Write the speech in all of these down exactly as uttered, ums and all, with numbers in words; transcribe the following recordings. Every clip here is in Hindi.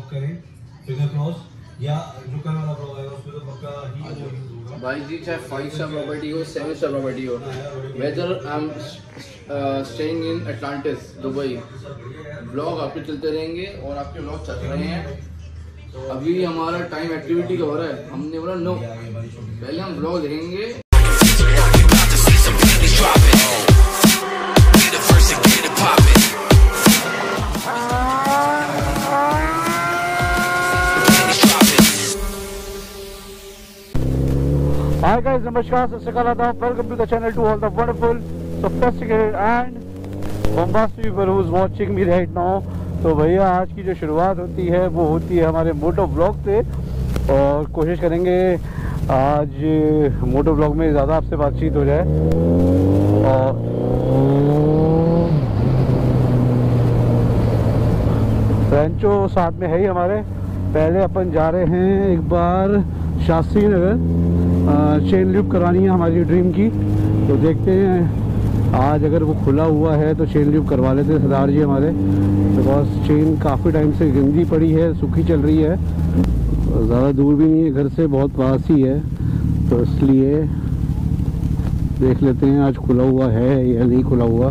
ब्लॉग करें, फिंगर क्रॉस, या जो कल वाला ब्लॉग आएगा उसमें तो पक्का ही वो यूज होगा भाई जी। चाहे फाइव स्टार प्रॉपर्टी हो, सेवन स्टार प्रॉपर्टी हो, whether I am staying in Atlantis Dubai, blog आपके चलते रहेंगे और आपके ब्लॉग चल रहे हैं। अभी हमारा टाइम एक्टिविटी का हो रहा है, हमने बोला नो, पहले हम ब्लॉग देखेंगे। Hi guys, namaskar, Sakalada, welcome to the channel to all the wonderful, sophisticated and bombastic people who's watching me right now। तो भैया आज की जो शुरुआत होती है वो होती है हमारे मोटो ब्लॉग से, और कोशिश करेंगे आज मोटो ब्लॉग में ज़्यादा आपसे बातचीत हो जाए। और फ्रेंचो साथ में है ही हमारे। पहले अपन जा रहे हैं एक बार शास्त्री नगर, चेन लूप करवानी है हमारी ड्रीम की। तो देखते हैं आज अगर वो खुला हुआ है तो चेन लूप करवा लेते हैं सरदार जी हमारे, बिकॉज चेन काफ़ी टाइम से गंदी पड़ी है, सूखी चल रही है, ज़्यादा दूर भी नहीं है घर से, बहुत पास ही है। तो इसलिए देख लेते हैं आज खुला हुआ है या नहीं खुला हुआ।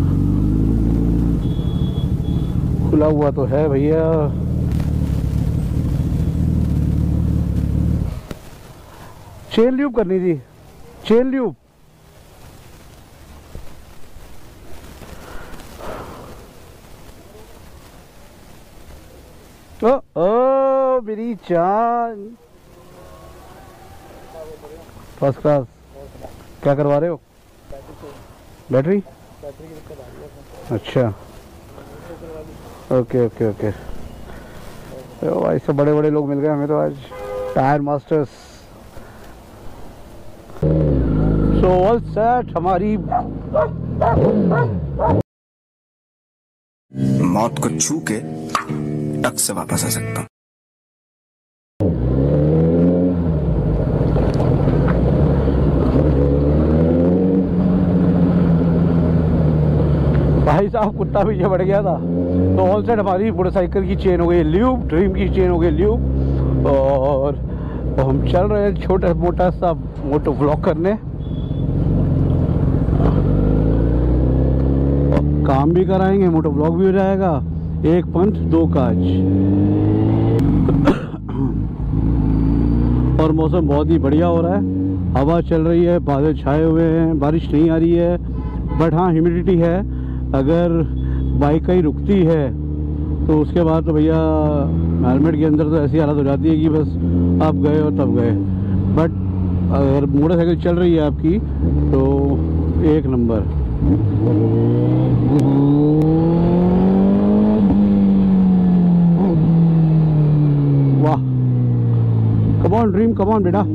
खुला हुआ तो है भैया। चेन ल्यूब करनी थी, चेन ल्यूब। ओ ओ मेरी जान, फर्स्ट क्लास। क्या करवा रहे हो? बैटरी अच्छा, ओके ओके ओके। तो भाई सब बड़े बड़े लोग मिल गए हमें तो आज, tyre masters. So all set हमारी। मौत को छू के टक से वापस आ सकता हूँ। भाई साहब कुत्ता पीछे बढ़ गया था। तो ऑल सेट हमारी मोटरसाइकिल की चेन हो गई ल्यूब, ड्रीम की चेन हो गई ल्यूब, और तो हम चल रहे हैं छोटा मोटा सा मोटो व्लॉग करने। काम भी कराएंगे, मोटो व्लॉग भी हो जाएगा, एक पंथ दो काज। और मौसम बहुत ही बढ़िया हो रहा है, हवा चल रही है, बादल छाए हुए हैं, बारिश नहीं आ रही है, बट हाँ ह्यूमिडिटी है। अगर बाइक कहीं रुकती है तो उसके बाद तो भैया हेलमेट के अंदर तो ऐसी हालत हो जाती है कि बस आप गए और तब गए। बट अगर मोटरसाइकिल चल रही है आपकी तो एक नंबर। वाह, come on dream, come on बेटा।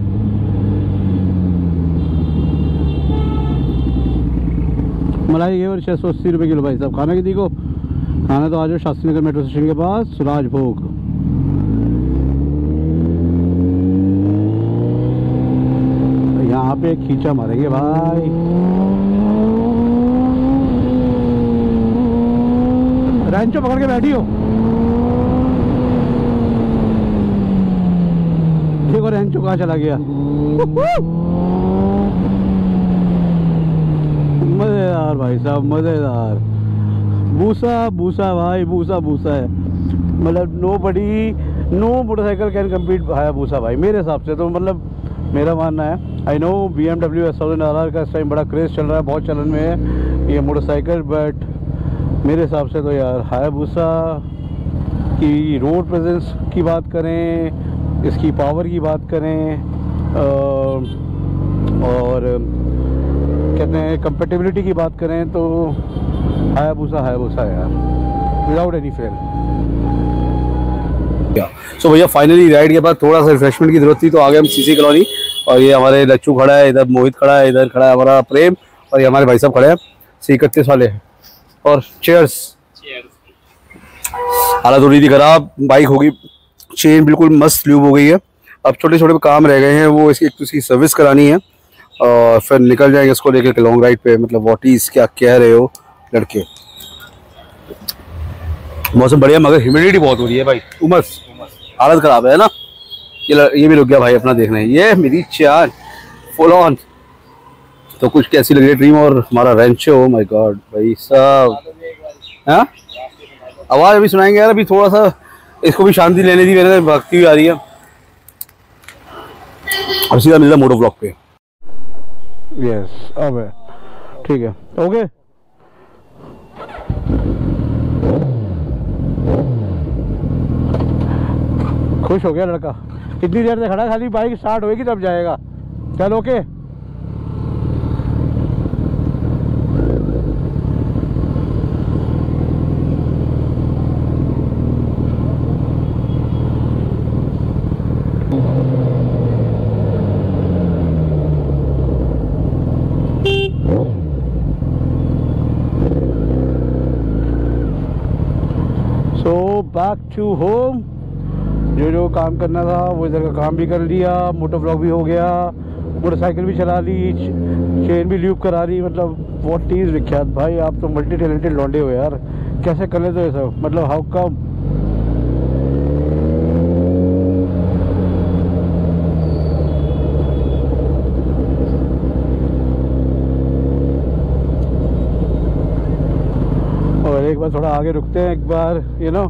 मलाई और छः सौ अस्सी रुपये किलो भाई साहब। खाना की देखो, खाना तो आज शास्त्री नगर मेट्रो स्टेशन के पास सुराज भोग। यहाँ पे खींचा मारेंगे भाई। रेंचो पकड़ के बैठी हो, देखो रेंचो कहाँ चला गया। मजेदार भाई साहब, मजेदार। भूसा भूसा भाई, भूसा भूसा है। मतलब no buddy no motorcycle can compete Hayabusa भाई, मेरे हिसाब से तो। मतलब मेरा मानना है, I know B M W S thousand R R का इस टाइम बड़ा क्रेज़ चल रहा है, बहुत चलन में है ये मोटरसाइकिल, बट मेरे हिसाब से तो यार हायाबूसा की रोड प्रेजेंस की बात करें, इसकी पावर की बात करें, और कहते हैं कंपेटिबिलिटी की बात करें, तो हायाबूसा हायाबूसा यार, विदाउट एनी फेल। सो भैया फाइनली राइड के बाद थोड़ा सा रिफ्रेशमेंट की जरूरत थी, तो आगे हम सीसी कॉलोनी, और ये हमारे लच्चू खड़ा है, इधर मोहित खड़ा है, इधर खड़ा है हमारा प्रेम, और ये हमारे भाई साहब खड़े हैं सी इकतीस वाले। और चेयर्स। हालत हो रही थी खराब, बाइक होगी, चेन बिल्कुल मस्त ल्यूब हो गई है। अब छोटे छोटे काम रह गए हैं, वो इसकी तो इसकी सर्विस करानी है, और फिर निकल जाएंगे इसको लेकर लॉन्ग राइड पे। मतलब व्हाट इज क्या कह रहे हो लड़के, मौसम बढ़िया मगर ह्यूमिडिटी बहुत हो रही है भाई, उमस हालत खराब है ना। ये ल- ये भी रुक गया भाई अपना देखना है। ये मेरी चार फुल ऑन। तो कुछ कैसी लग रही है ड्रीम और हमारा रेंचो। ओ माय गॉड भाई साहब, हाँ आवाज़ अभी सुनाएंगे यार। अभी थोड़ा सा इसको भी शांति लेने दी, मेरे भक्ति भी आ रही है। अब सीधा मिलता मोटो ब्लॉक पे। यस अब है ठीक है ओके। खुश हो गया लड़का, इतनी देर से खड़ा, खाली बाइक स्टार्ट होएगी तब जाएगा। चल okay. So back to home. जो जो काम करना था वो इधर का काम भी कर लिया, मोटर व्लॉग भी हो गया, मोटरसाइकिल भी चला ली, चेन भी ल्यूब करा ली। मतलब व्हाट इज विख्यात भाई, आप तो मल्टी टैलेंटेड लौंडे हो यार, कैसे कर लेते हो ये सब? मतलब हाउ कम? और एक बार थोड़ा आगे रुकते हैं, एक बार यू नो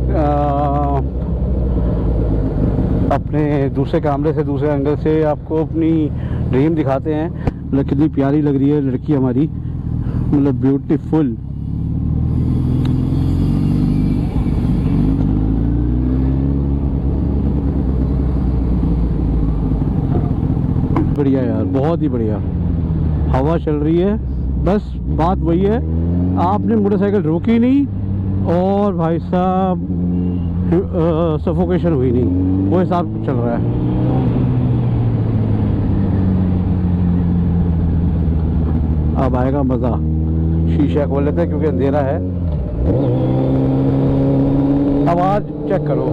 अपने दूसरे कैमरे से, दूसरे एंगल से आपको अपनी ड्रीम दिखाते हैं। मतलब कितनी प्यारी लग रही है लड़की हमारी, मतलब ब्यूटीफुल। बढ़िया यार, बहुत ही बढ़िया हवा चल रही है। बस बात वही है, आपने मोटरसाइकिल रोकी नहीं और भाई साहब सफोकेशन हुई नहीं, वो हिसाब चल रहा है। अब आएगा मज़ा। शीशा खोल लेते हैं क्योंकि अंधेरा है। आवाज़ चेक करो,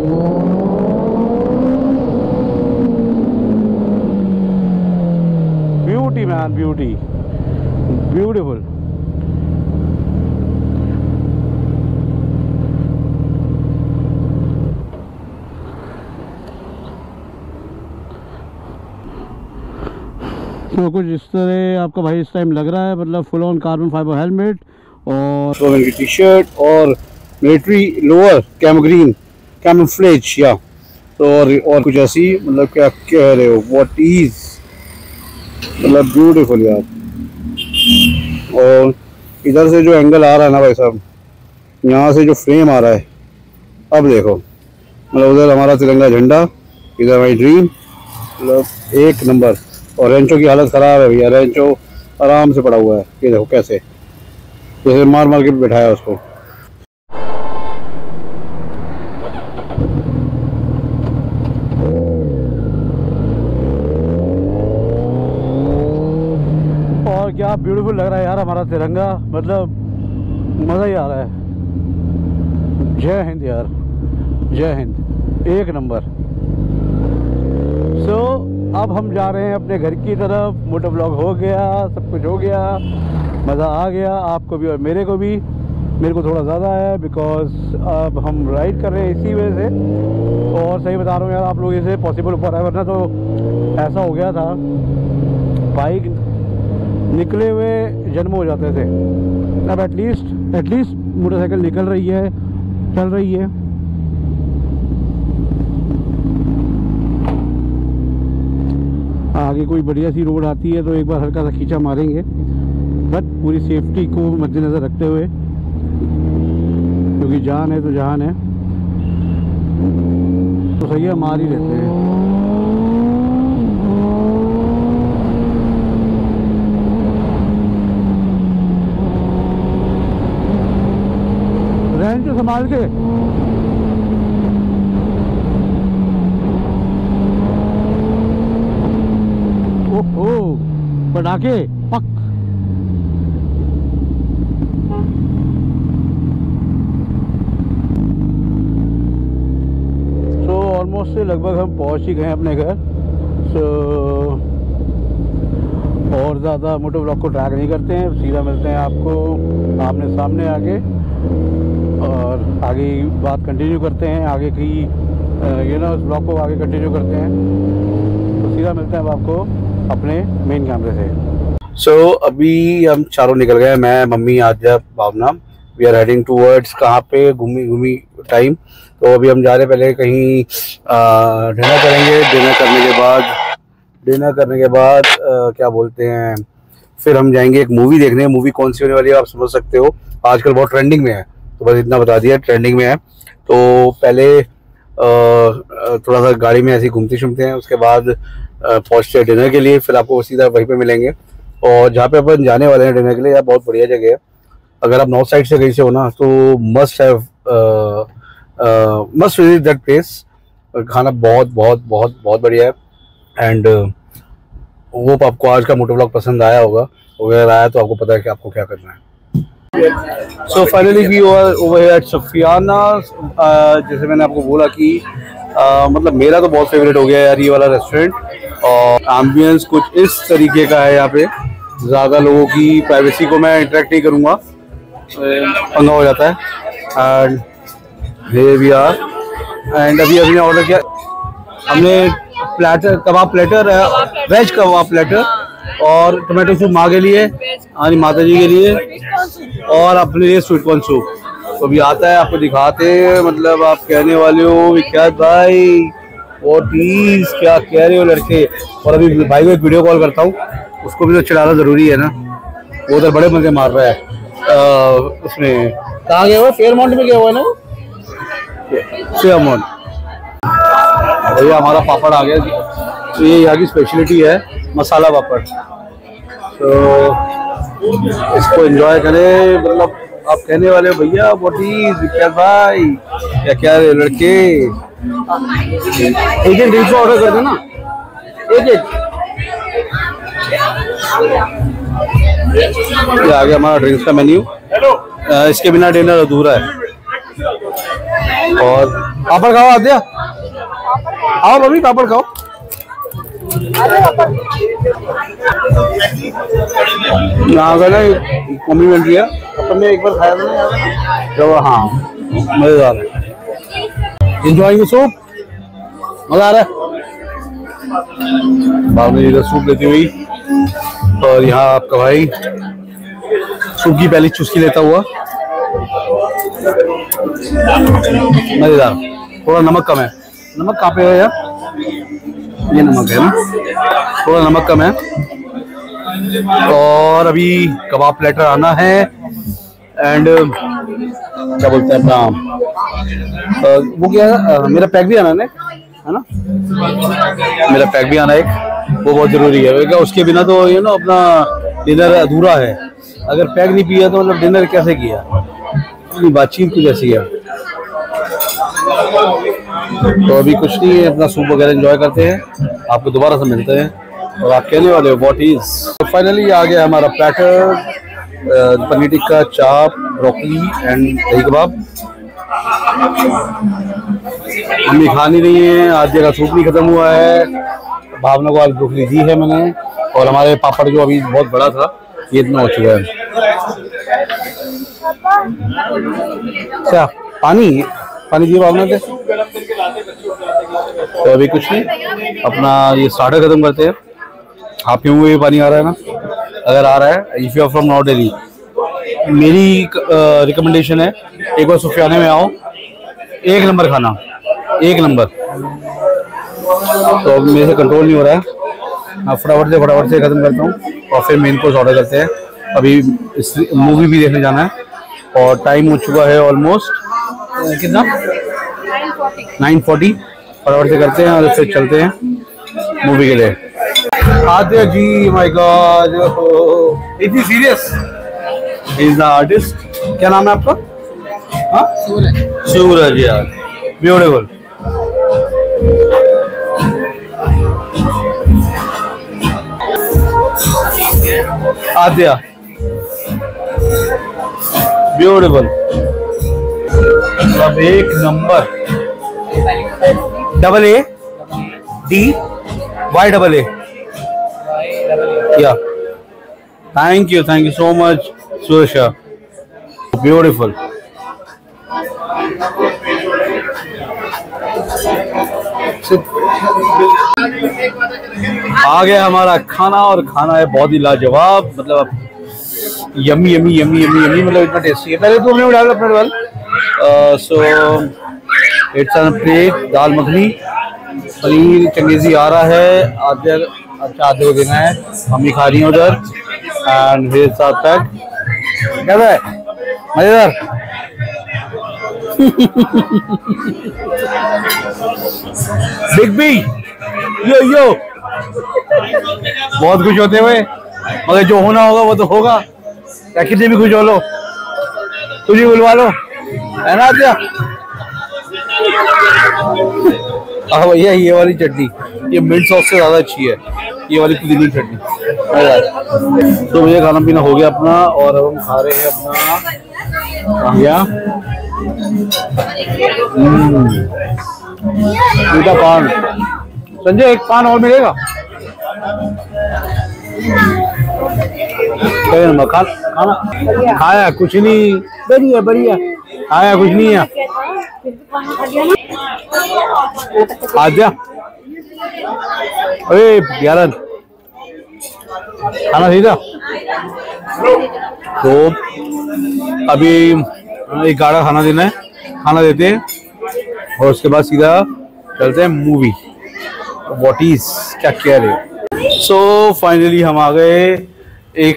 ब्यूटी मैन, ब्यूटी, ब्यूटीफुल। तो कुछ इस तरह आपका भाई इस टाइम लग रहा है, मतलब full on carbon fibre helmet और तो मेरी टी शर्ट और military lower cam green camouflage या तो और, और कुछ ऐसी, मतलब क्या कह रहे हो, व्हाट इज, मतलब ब्यूटीफुल यार। और इधर से जो एंगल आ रहा है ना भाई साहब, यहाँ से जो फ्रेम आ रहा है, अब देखो, मतलब उधर हमारा तिरंगा झंडा, इधर हमारी ड्रीम, मतलब एक नंबर। और रेंचो की हालत ख़राब है भैया, रेंचो आराम से पड़ा हुआ है, ये देखो कैसे, जैसे मार मार के बैठाया उसको। और क्या ब्यूटीफुल लग रहा है यार हमारा तिरंगा, मतलब मज़ा ही आ रहा है। जय हिंद यार, जय हिंद, एक नंबर। सो so, अब हम जा रहे हैं अपने घर की तरफ। मोटर ब्लॉग हो गया, सब कुछ हो गया, मज़ा आ गया आपको भी और मेरे को भी। मेरे को थोड़ा ज़्यादा है बिकॉज अब हम राइड कर रहे हैं इसी वजह से। और सही बता रहा हूँ यार आप लोगों से, पॉसिबल हो पा रहा है, वरना तो ऐसा हो गया था बाइक निकले हुए जन्म हो जाते थे। अब एटलीस्ट एटलीस्ट मोटरसाइकिल निकल रही है, चल रही है। आगे कोई बढ़िया सी रोड आती है तो एक बार हल्का सा खींचा मारेंगे, बट पूरी सेफ्टी को मद्देनज़र रखते हुए, क्योंकि जान है तो जहान है। तो सही है, मार ही लेते हैं। रेंज तो संभाल के। ओहो पटाखे पक। सो ऑलमोस्ट से लगभग हम पहुंच ही गए अपने घर। सो और ज़्यादा मोटो ब्लॉग को ट्रैक नहीं करते हैं, सीधा मिलते हैं आपको आमने सामने आके। और आगे बात कंटिन्यू करते हैं, आगे की यू नो इस ब्लॉग को आगे कंटिन्यू करते हैं। तो सीधा मिलते हैं आपको अपने मेन कैमरे से। सो so, अभी हम चारों निकल गए, मैं, mummy, Aadya, Bhavna. We are heading towards कहाँ पे, घूमी घूमी टाइम। तो अभी हम जा रहे हैं, पहले कहीं डिनर करेंगे। डिनर करने के बाद डिनर करने के बाद आ, क्या बोलते हैं, फिर हम जाएंगे एक मूवी देखने। मूवी कौन सी होने वाली है आप समझ सकते हो, आजकल बहुत ट्रेंडिंग में है, तो बस इतना बता दिया, ट्रेंडिंग में है। तो पहले आ, थोड़ा सा गाड़ी में ऐसे घूमते शूमते हैं, उसके बाद पहुँचते हैं डिनर के लिए। फिर आपको सीधा वहीं पे मिलेंगे। और जहाँ पे अपन जाने वाले हैं डिनर के लिए, यार बहुत बढ़िया जगह है। अगर आप नॉर्थ साइड से कहीं से हो ना, तो must have must visit that place. खाना बहुत बहुत बहुत बहुत बढ़िया है। एंड होप आपको आज का मोटो व्लॉग पसंद आया होगा। अगर आया तो आपको पता है कि आपको क्या करना है। So finally we are over here at Safiyana. जैसे मैंने आपको बोला कि uh, मतलब मेरा तो बहुत फेवरेट हो गया यार ये वाला रेस्टोरेंट। और एम्बियंस कुछ इस तरीके का है यहाँ पे। ज़्यादा लोगों की प्राइवेसी को मैं इंटरेक्ट नहीं करूँगा, पंगा हो जाता है। And here we are। And अभी अभी ऑर्डर किया हमने platter, kebab platter, veg kebab platter और टोमेटो सूप माँ के लिए, हमारी माता जी के लिए, और अपने लिए स्वीट कॉर्न सूप। तो अभी आता है, आपको दिखाते हैं। मतलब आप कहने वाले हो विख्यात भाई, वो प्लीज क्या कह रहे हो लड़के। और अभी भाई को एक वीडियो कॉल करता हूँ, उसको भी तो चिढ़ाना जरूरी है ना, वो उधर बड़े मजे मार रहा है। आ, उसमें कहाँ गया हुआ, फेयरमाउंट में गया हुआ है ना वो, फेयरमाउंट। भैया हमारा पापड़ आ गया। तो ये यहाँ की स्पेशलिटी है मसाला पापड़। तो इसको एंजॉय करें। मतलब आप कहने वाले हो भैया व्हाट इज विख्यात भाई, क्या क्या लड़के। एक एक ड्रिंक्स ऑर्डर कर देना, एक एक। ये आ गया हमारा ड्रिंक्स का मेन्यू। इसके बिना डिनर अधूरा है। और पापड़ खाओ आद्या, आओ मम्मी पापड़ खाओ। यहाँ का ना कॉम्प्लीमेंट्री है, अपन ने एक बार खाया था ना जब, हाँ मजेदार है। एंजॉयिंग द सूप, मजा आ रहा है। बाद में इधर सूप लेती हुई, और यहाँ आपका भाई सूप की पहली चुस्की लेता हुआ। मजेदार। थोड़ा नमक कम है। नमक कहाँ पे है यार, ये नमक है ना, थोड़ा नमक कम है। और अभी कबाब प्लेटर आना है। एंड क्या बोलते हैं अपना, वो क्या है, मेरा पैक भी आना है है ना, मेरा पैक भी आना एक, वो बहुत जरूरी है। क्योंकि उसके बिना तो ये ना अपना डिनर अधूरा है। अगर पैक नहीं पिया तो मतलब डिनर कैसे किया, बातचीत कुछ ऐसी है। तो अभी कुछ नहीं है, अपना सूप वगैरह एंजॉय करते हैं। आपको दोबारा से मिलते हैं। और आप कहने वाले हो व्हाट इज। फाइनली आ गया हमारा प्लेटर, पनीर टिक्का, चाप, ब्रोकली एंड दही कबाब। मम्मी खा नहीं रही है, आधे का सूप नहीं खत्म हुआ है, भावना को आज ब्रोकली दी है मैंने। और हमारे पापड़ जो अभी बहुत बड़ा था, ये इतना हो चुका है। क्या पानी पानी दिए भावना से। तो अभी कुछ नहीं, अपना ये स्टार्टर खत्म करते हैं। आप पीऊँ हुए पानी आ रहा है ना, अगर आ रहा है, if you are from north Delhi, मेरी रिकमेंडेशन है एक बार सुफियाने में आओ, एक नंबर खाना, एक नंबर। तो मेरे से कंट्रोल नहीं हो रहा है, मैं फटाफट से फटाफट से खत्म करता हूँ और फिर मेन कोर्स ऑर्डर करते हैं। अभी इस मूवी भी देखने जाना है और टाइम हो चुका है ऑलमोस्ट कितना, नाइन फोर्टी। फटाफट से करते हैं और फिर चलते हैं मूवी के लिए। आद्या जी, माय गॉड, इतनी सीरियस। इज द आर्टिस्ट, क्या नाम है आपका? हाँ सूरज, सूरज यार, ब्यूटीफुल। आद्या ब्यूटीफुल, अब एक नंबर। Double A D Y double A, या thank you thank you so much Suresh, beautiful. आ गया हमारा खाना, और खाना है बहुत ही लाजवाब, मतलब yummy yummy yummy yummy yummy मतलब इतना टेस्टी है। पहले तो हमने उड़ा अपने वाल so it's on plate, dal makhani, paneer changezi आ रहा है, आधे अच्छा आधे को देना है, मम्मी खा रही है उधर, एंड फिर साथ तक कैसा है मजेदार। बिग बी यो यो बहुत खुश होते हुए, मगर जो होना होगा वो तो होगा, या कितने भी खुश हो लो, तुझे बुलवा लो, है ना आद्या। हाँ भैया ये वाली चटनी, ये मिंट सॉस से ज्यादा अच्छी है, ये वाली पुदीने की चटनी। तो भैया खाना पीना हो गया अपना, और अब हम खा रहे हैं अपना भैया मीठा पान। संजय एक पान और मिलेगा? खाना खाया कुछ नहीं, बढ़िया बढ़िया खाया कुछ नहीं है। आजा अरे ग्यारह खाना सही था। तो अभी एक गाढ़ा खाना देना है, खाना देते हैं और उसके बाद सीधा चलते हैं मूवी। व्हाट इज क्या कह रहे हो? सो फाइनली हम आ गए एक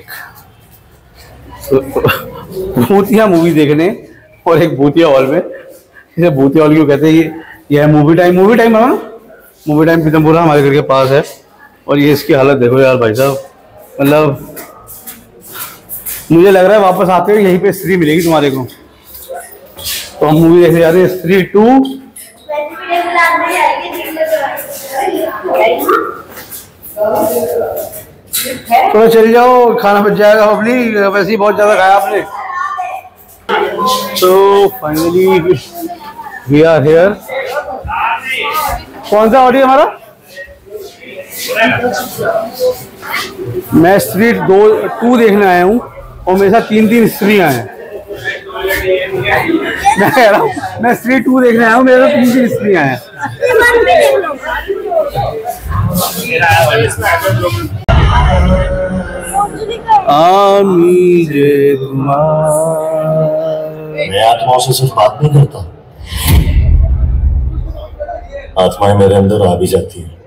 भूतिया मूवी देखने, और एक भूतिया हॉल में। इसे भूतिया हॉल क्यों कहते हैं? ये ये है मूवी टाइम। मूवी टाइम है ना, मूवी टाइम पीतमपुरा हमारे घर के पास है। और ये इसकी हालत देखो यार भाई साहब, मतलब मुझे लग रहा है वापस आते हुए यहीं पे स्त्री मिलेगी तुम्हारे को। तो हम मूवी देखने जा रहे हैं स्त्री टू। थोड़ा चल जाओ, खाना बच जाएगा पब्लिक, वैसे ही बहुत ज्यादा खाया आपने। So finally we are here. कौन सा ऑडियो हमारा? मैं स्त्री दो टू देखने आया हूँ, और मेरे साथ तीन तीन स्त्रियां हैं। मैं कह रहा हूँ मैं स्त्री टू देखने आया हूँ, मेरे साथ तीन तीन स्त्रियां हैं। मैं आत्माओं से सिर्फ बात नहीं करता, आत्माएं मेरे अंदर आ भी जाती है।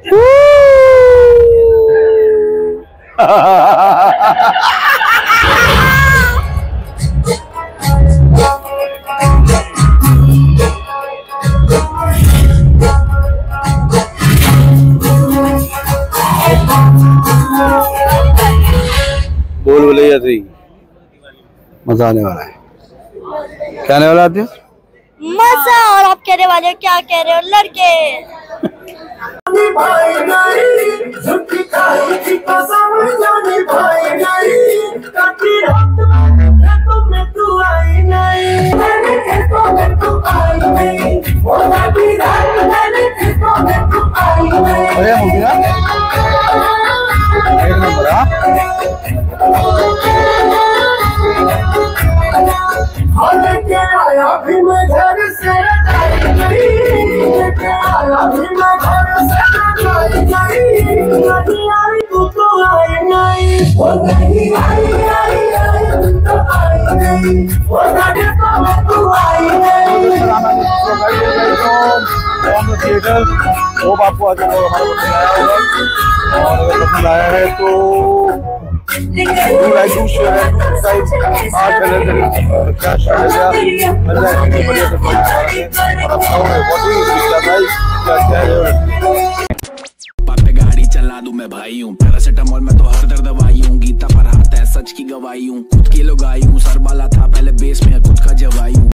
बोल बोले या सही मजा आने वाला है। क्या आने वाला आते? मजा। और आप कहने वाले हो, क्या कह रहे हो लड़के? अरे मुझे एक नंबर थिएटर। वो आपको आज हमारा पसंद आया होगा, और अगर पसंद आया है तो like to share and subscribe आज चैनल क्या बढ़िया गाड़ी चला दूं मैं भाई हूँ, पैरासिटामोल में तो हर दर्द दवाई हूँ, गीता पर हाथ है सच की गवाही हूँ, खुद की लुगाई हूँ, सर बाला था पहले बेस में खुद का जवाई हूँ।